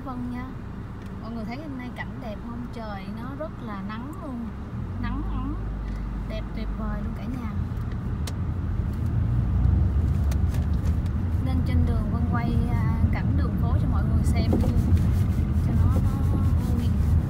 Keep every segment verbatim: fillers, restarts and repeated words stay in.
Vân nha. Mọi người thấy hôm nay cảnh đẹp không? Trời nó rất là nắng luôn, nắng ấm, đẹp tuyệt vời luôn cả nhà. Nên trên đường Vân quay cảnh đường phố cho mọi người xem luôn, cho nó nó vui.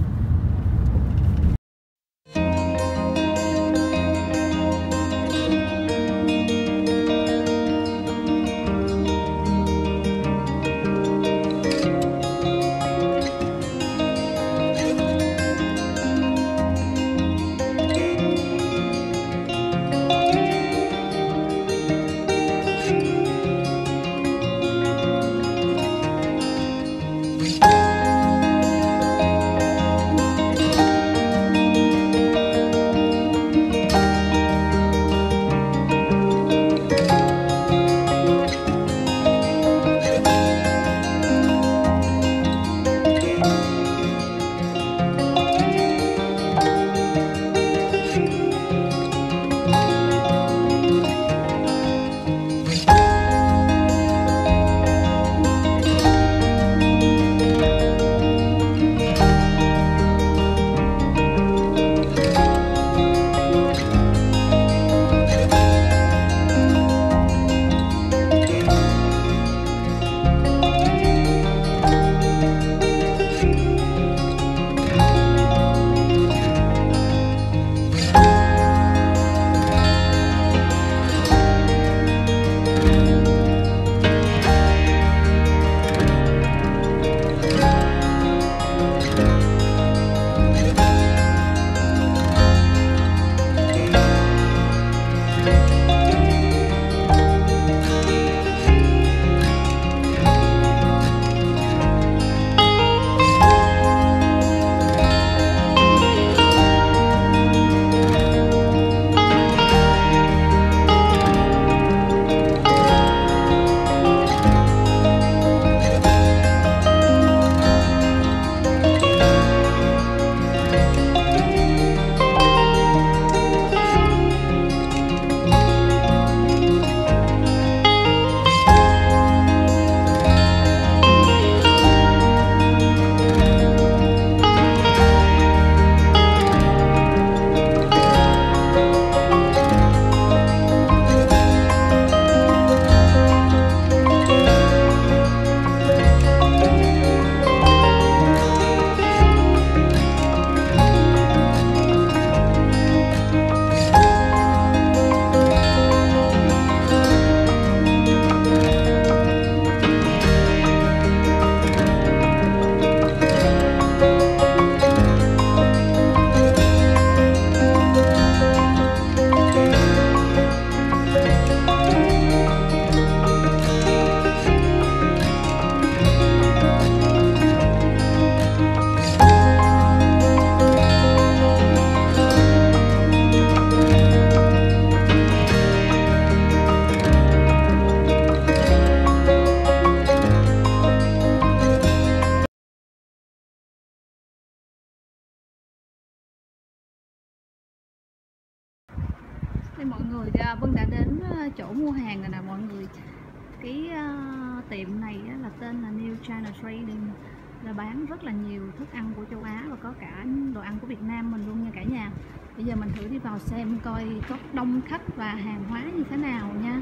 Đây mọi người, Vân đã đến chỗ mua hàng rồi nè mọi người. Cái uh, tiệm này á, là tên là New China Trading, là bán rất là nhiều thức ăn của châu Á và có cả đồ ăn của Việt Nam mình luôn nha cả nhà. Bây giờ mình thử đi vào xem coi có đông khách và hàng hóa như thế nào nha.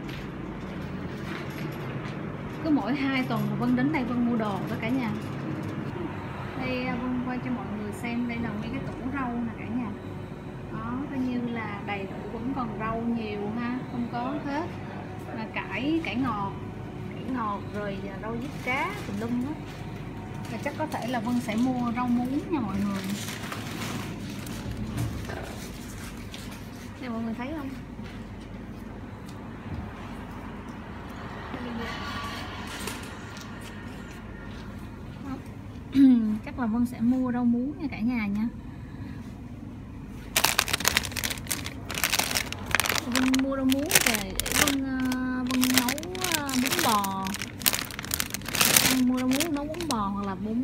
Cứ mỗi hai tuần Vân đến đây Vân mua đồ với cả nhà. Đây Vân quay cho mọi người xem, đây là mấy cái tủ rau nè cả nhà. Đó, coi như là đầy đủ, vẫn còn rau nhiều ha, không có hết. Là cải, cải ngọt, cải ngọt rồi rau diếp cá tùm lum hết. Và chắc có thể là Vân sẽ mua rau muống nha mọi người. Đây mọi người thấy không? Chắc là Vân sẽ mua rau muống nha cả nhà nha. Vân mua rau muống về để Vân, Vân nấu bún bò. Vân mua rau muống nấu bún bò hoặc là bún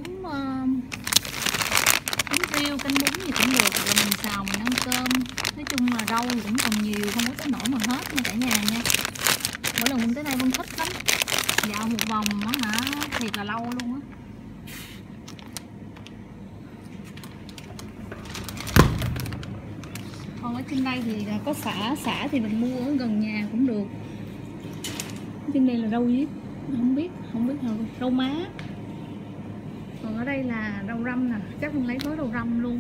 bún riêu, canh bún gì cũng được, hoặc là mình xào mình ăn cơm. Nói chung là rau thì cũng còn nhiều, không có tới nỗi mà hết nha cả nhà nha. Mỗi lần Vân tới đây Vân thích lắm, dạo một vòng á hả, thiệt là lâu luôn á. ở trên đây thì có xả, xả thì mình mua ở gần nhà cũng được. Trên đây là rau diếp, không biết, không biết là rau má. Còn ở đây là rau răm nè, chắc mình lấy gói rau răm luôn.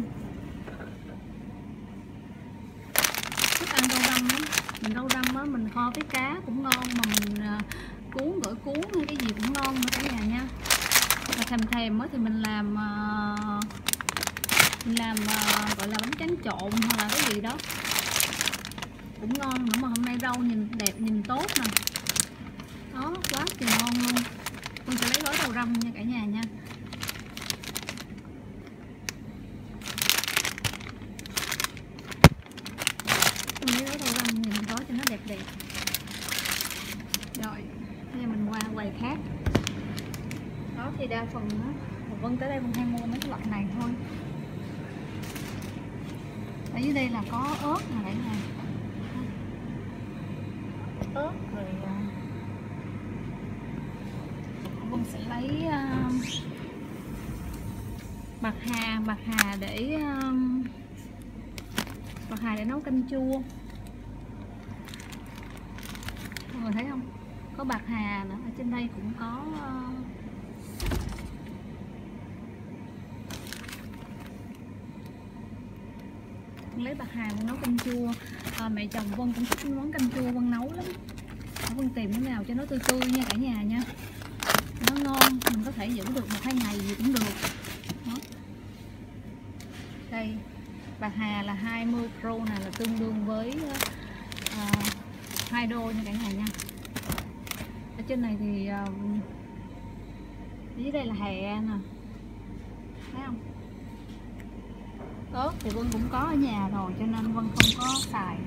Thích ăn rau răm lắm. Mình rau răm á, mình kho với cá cũng ngon, mà mình cuốn gỏi cuốn hay cái gì cũng ngon nữa cả nhà nha. Mà thèm thèm á thì mình làm mình làm gọi là bánh tráng trộn hoặc là cái gì đó cũng ngon nữa. Mà hôm nay rau nhìn đẹp, nhìn tốt nè, đó quá trời ngon luôn. Mình sẽ lấy gói rau răm nha cả nhà nha. Mình lấy gói rau răm nhìn gói cho nó đẹp đẹp. Rồi bây giờ mình qua quầy khác. Đó thì đa phần á, Vân tới đây Vân hay mua mấy cái loại này thôi. Ở dưới đây là có ớt nè cả nhà, ớt rồi Vân sẽ lấy uh, bạc hà, bạc hà để uh, bạc hà để nấu canh chua. Mọi người thấy không? Có bạc hà nữa, ở trên đây cũng có uh, lấy bạc hà nấu canh chua. À, mẹ chồng Vân cũng thích món canh chua Vân nấu lắm. Vân tìm cái nào cho nó tươi tươi nha cả nhà nha, nó ngon, mình có thể giữ được một hai ngày gì cũng được. Đó. Đây bạc hà là hai mươi krone này, là tương đương với uh, hai đô nha cả nhà nha. Ở trên này thì uh, dưới đây là hẹ nè, thấy không? Ớt thì Vân cũng có ở nhà rồi cho nên Vân không có xài.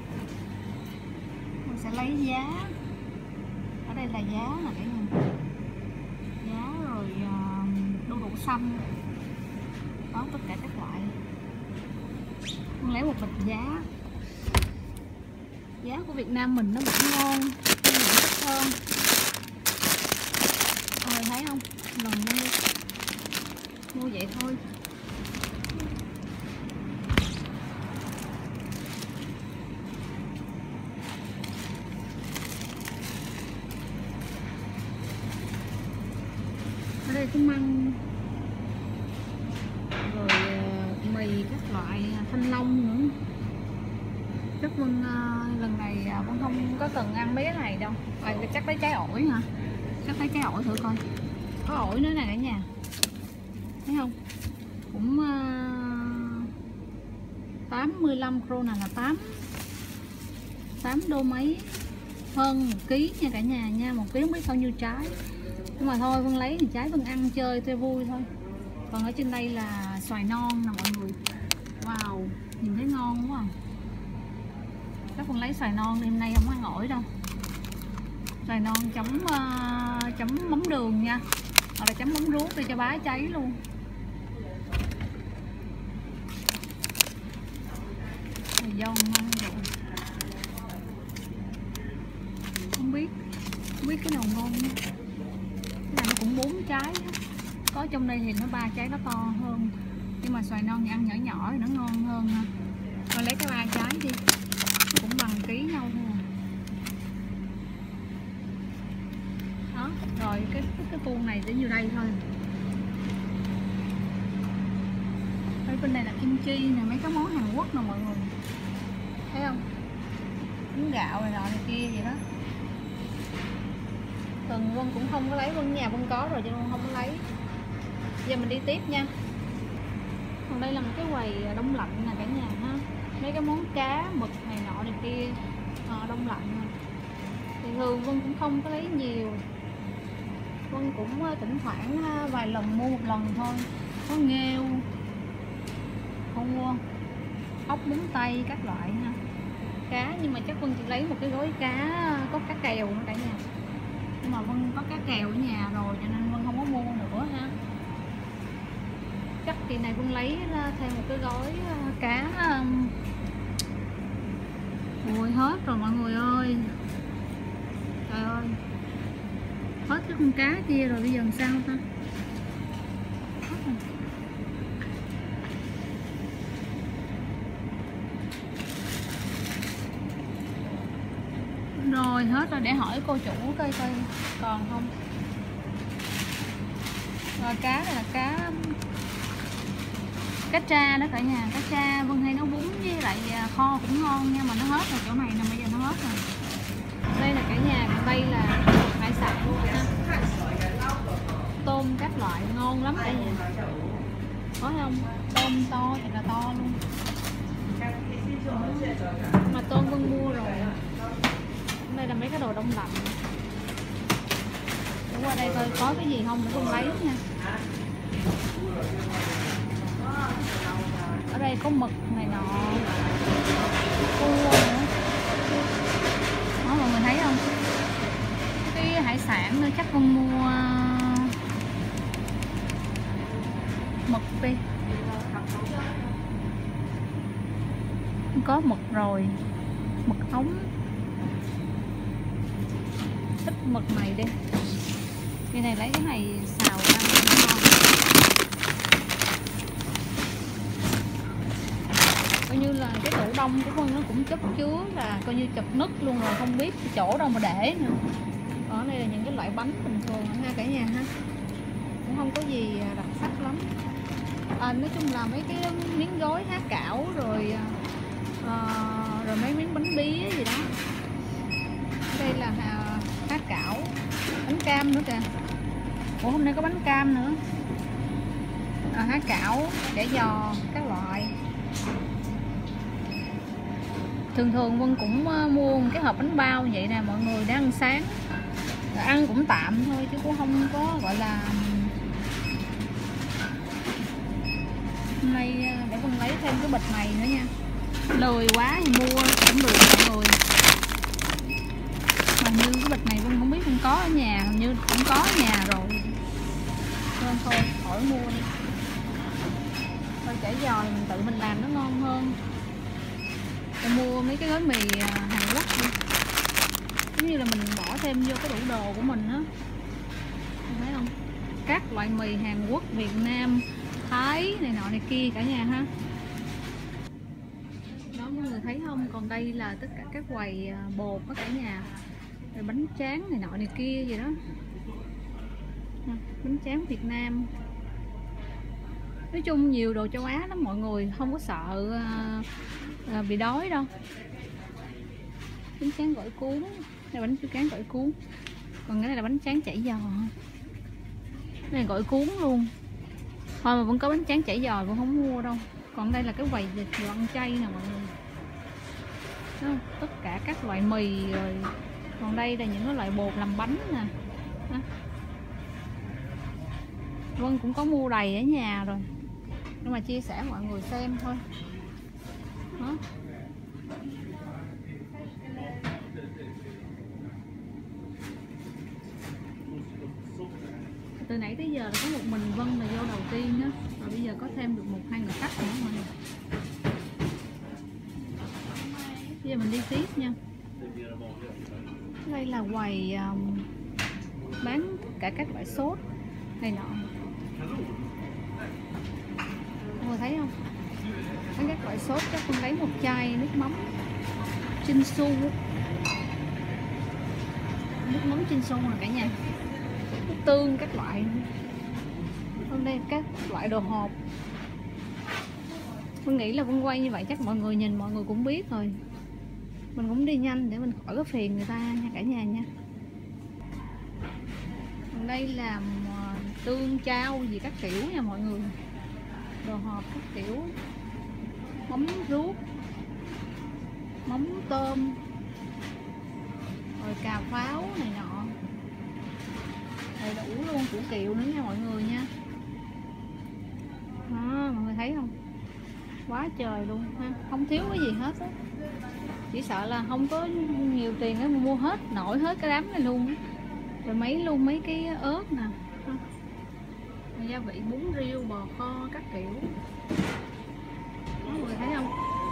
Vân sẽ lấy giá. Ở đây là giá là cái này. Giá rồi uh, đu đủ xanh. Đó, tất cả các loại. Vân lấy một bịch giá. Giá của Việt Nam mình nó vẫn ngon, nhưng mà thích hơn. Rồi thấy không? Lần mua mua vậy thôi. Ở đây có măng rồi uh, mì các loại, thanh long nữa. Chắc Vân uh, lần này uh, Vân không có cần ăn mấy cái này đâu. À, chắc lấy trái ổi hả? Chắc lấy trái ổi thử coi. Có ổi nữa nè cả nhà, thấy không? Cũng uh, tám mươi lăm krone là tám tám đô mấy, hơn một ký nha cả nhà nha. Một ký không biết bao nhiêu trái, nhưng mà thôi Vân lấy thì trái Vân ăn chơi cho vui thôi. Còn ở trên đây là xoài non nè mọi người. Wow, nhìn thấy ngon quá à. Chắc Vân lấy xoài non, đêm nay không ăn ổi đâu. Xoài non chấm uh, chấm mắm đường nha, hoặc là chấm mắm ruốc đi cho bá cháy luôn. Dâu măng rồi, không biết không biết cái nào ngon nữa. Cái này nó cũng bốn trái, có trong đây thì nó ba trái nó to hơn, nhưng mà xoài non thì ăn nhỏ nhỏ thì nó ngon hơn ha. Rồi lấy cái ba trái đi, nó cũng bằng ký nhau thôi. Đó, rồi cái cái, cái cuôn này để vô đây thôi. Ở bên này là kim chi nè, mấy cái món Hàn Quốc nè mọi người, thấy không? Bún gạo này nọ này kia gì đó. Từng Vân cũng không có lấy, Vân nhà Vân có rồi cho nên không có lấy. Giờ mình đi tiếp nha. Còn đây là một cái quầy đông lạnh nè cả nhà ha. Mấy cái món cá, mực này nọ này kia à, đông lạnh nè. Thì thường Vân cũng không có lấy nhiều. Vân cũng thỉnh thoảng vài lần mua một lần thôi. Có nghêu, cua, ốc bún tây các loại ha. Cá nhưng mà chắc Vân chỉ lấy một cái gói cá có cá kèo nữa cả nhà. Nhưng mà Vân có cá kèo ở nhà rồi cho nên Vân không có mua nữa ha. Chắc kỳ này Vân lấy thêm một cái gói cá. Ôi hết rồi mọi người ơi. Trời ơi, hết cái con cá kia rồi, bây giờ làm sao ta? Hết rồi. ơi hết rồi, để hỏi cô chủ coi coi còn không. Rồi cá này là cá cá tra đó cả nhà, cá tra Vân hay nấu bún với lại kho cũng ngon nha, mà nó hết rồi, chỗ này nè bây giờ nó hết rồi. Đây là cả nhà, đây là hải sản luôn ha. Tôm các loại ngon lắm cả nhà. Có không? Tôm to thì là to luôn. Mà tôm Vân mua rồi. Đây là mấy cái đồ đông lạnh. Để qua đây coi có cái gì không để Vân lấy nha. Ở đây có mực này nọ, cua nữa. Đó mọi người thấy không? Cái hải sản nữa chắc Vân mua mực đi. Có mực rồi, mực ống. Thích mực này đi. Cái này lấy cái này xào ăn ngon. Coi như là cái tủ đông của Vân nó cũng chất chứa là coi như chật nứt luôn rồi, không biết chỗ đâu mà để nữa. Ở đây là những cái loại bánh bình thường ha cả nhà ha, cũng không có gì đặc sắc lắm. À, nói chung là mấy cái miếng gói há cảo rồi à, rồi mấy miếng bánh bía gì đó. Đây là há cảo, bánh cam nữa kìa. Ủa hôm nay có bánh cam nữa. À, há cảo, chả giò các loại. Thường thường Vân cũng mua một cái hộp bánh bao vậy nè mọi người, để ăn sáng. Rồi ăn cũng tạm thôi chứ cũng không có gọi là. Hôm nay để Vân lấy thêm cái bịch này nữa nha. Lười quá thì mua cũng được mọi người. Mà như cái bịch này Vân không biết Vân có ở nhà, hình như cũng có ở nhà rồi. Nên thôi khỏi mua đi. Thôi chả giò thì mình tự mình làm nó ngon hơn. Mình mua mấy cái gói mì Hàn Quốc đi. Giống như là mình bỏ thêm vô cái tủ đồ của mình á. Thấy không? Các loại mì Hàn Quốc, Việt Nam, Thái này nọ này kia cả nhà ha. Đó mọi người thấy không? Còn đây là tất cả các quầy bột đó cả nhà. Rồi bánh tráng này nọ này kia gì đó. Bánh tráng Việt Nam. Nói chung nhiều đồ châu Á lắm mọi người, không có sợ à, bị đói đâu. Bánh tráng gỏi cuốn, đây bánh tráng gỏi cuốn. Còn cái này là bánh tráng chảy giò. Cái này gỏi cuốn luôn. Thôi mà vẫn có bánh tráng chảy giò cũng không mua đâu. Còn đây là cái quầy dịch đồ ăn chay nè mọi người. Đó, tất cả các loại mì rồi. Còn đây là những cái loại bột làm bánh nè. Đó. Vân cũng có mua đầy ở nhà rồi, nhưng mà chia sẻ mọi người xem thôi. Đó. Từ nãy tới giờ là có một mình Vân là vô đầu tiên đó, rồi bây giờ có thêm được một hai người khách nữa mọi người. Bây giờ mình đi tiếp nha. Đây là quầy um, bán cả các loại sốt này nọ. Mọi người thấy không? Bán các loại sốt, chắc con lấy một chai nước mắm Chinsu. Nước mắm Chinsu là cả nhà. Nước tương các loại. Hôm nay các loại đồ hộp. Mình nghĩ là Vân quay như vậy chắc mọi người nhìn mọi người cũng biết rồi. Mình cũng đi nhanh để mình khỏi có phiền người ta nha cả nhà nha. Còn đây là tương chao gì các kiểu nha mọi người. Đồ hộp các kiểu. Mắm ruốc, mắm tôm, rồi cà pháo này nọ, đầy đủ luôn, củ kiệu nữa nha mọi người nha. Đó, mọi người thấy không? Quá trời luôn ha, không thiếu cái gì hết á. Chỉ sợ là không có nhiều tiền để mua hết, nổi hết cái đám này luôn á. Rồi mấy luôn mấy cái ớt nè, gia vị bún riêu, bò kho các kiểu. Đó, mọi người thấy không?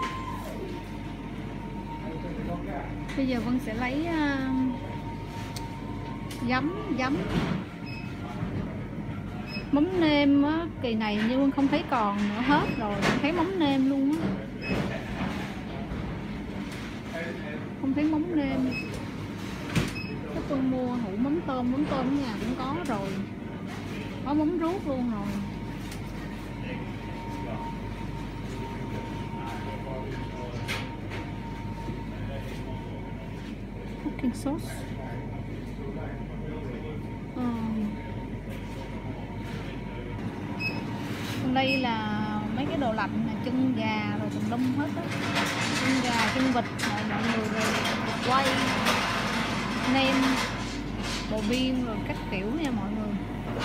Bây giờ Vân sẽ lấy uh, giấm giấm mắm nêm á. Kỳ này như Vân không thấy còn nữa, hết rồi, không thấy mắm nêm luôn á. Không thấy mắm nêm. Chắc Vân mua hũ mắm tôm, mắm tôm ở nhà cũng có rồi, có mắm ruốc luôn rồi. Cooking sauce. Ừ. Đây là mấy cái đồ lạnh này, chân gà rồi tùm lum hết á, chân gà, chân vịt rồi mọi người rồi quay nem, bò biên rồi các kiểu nha mọi người.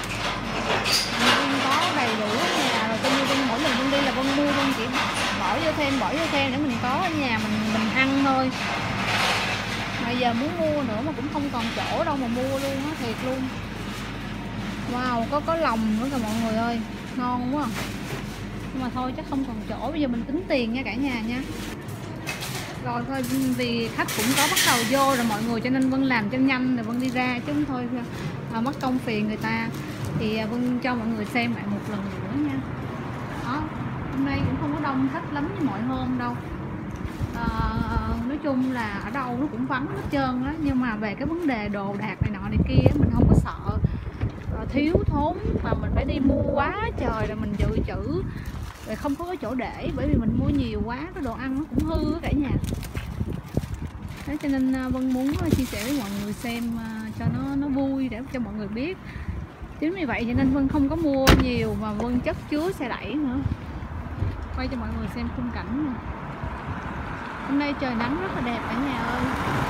Vân có đầy đủ ở nhà rồi, coi như Vân mỗi lần Vân đi là Vân mua, Vân chỉ bỏ vô thêm bỏ vô thêm để mình có ở nhà mình mình ăn thôi. Bây giờ muốn mua nữa mà cũng không còn chỗ đâu mà mua luôn á, thiệt luôn. Wow, có có lòng nữa kìa mọi người ơi, ngon quá. Nhưng mà thôi chắc không còn chỗ, bây giờ mình tính tiền nha cả nhà nha. Rồi thôi, vì khách cũng có bắt đầu vô rồi mọi người, cho nên Vân làm cho nhanh rồi Vân đi ra chứ không thôi à, mất công phiền người ta. Thì Vân cho mọi người xem lại một lần nữa nha. Đó, hôm nay cũng không có đông khách lắm như mọi hôm đâu. À, nói chung là ở đâu nó cũng vắng hết trơn á, nhưng mà về cái vấn đề đồ đạc này nọ này kia mình không có sợ à, thiếu thốn mà mình phải đi mua quá trời rồi mình dự trữ rồi không có chỗ để, bởi vì mình mua nhiều quá cái đồ ăn nó cũng hư á cả nhà. Thế cho nên Vân muốn chia sẻ với mọi người xem cho nó nó vui, để cho mọi người biết. Chính vì vậy cho nên Vân không có mua nhiều mà Vân chất chứa xe đẩy nữa. Quay cho mọi người xem khung cảnh nè. Hôm nay trời nắng rất là đẹp cả nhà ơi.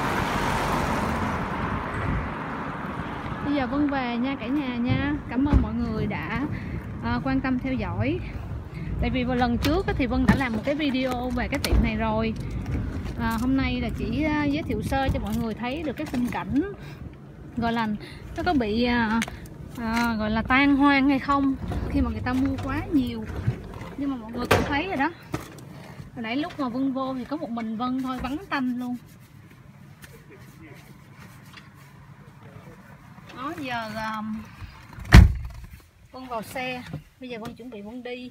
Bây giờ Vân về nha cả nhà nha. Cảm ơn mọi người đã à, quan tâm theo dõi. Tại vì vào lần trước thì Vân đã làm một cái video về cái tiệm này rồi. à, Hôm nay là chỉ giới thiệu sơ cho mọi người thấy được cái khung cảnh, gọi là nó có bị à, à, gọi là tan hoang hay không khi mà người ta mua quá nhiều. Nhưng mà mọi người cũng thấy rồi đó, hồi nãy lúc mà Vân vô thì có một mình Vân thôi, vắng tanh luôn. Đó, giờ um, Vân vào xe, bây giờ Vân chuẩn bị Vân đi.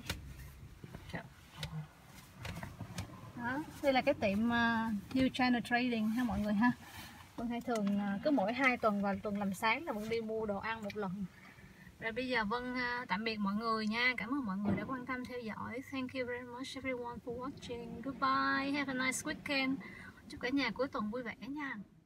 Đó, đây là cái tiệm uh, New China Trading ha mọi người ha. Vân hay thường uh, cứ mỗi hai tuần vào tuần làm sáng là Vân đi mua đồ ăn một lần. Rồi bây giờ Vân uh, tạm biệt mọi người nha. Cảm ơn mọi người đã quan tâm theo dõi. Thank you very much everyone for watching. Goodbye, have a nice weekend. Chúc cả nhà cuối tuần vui vẻ nha.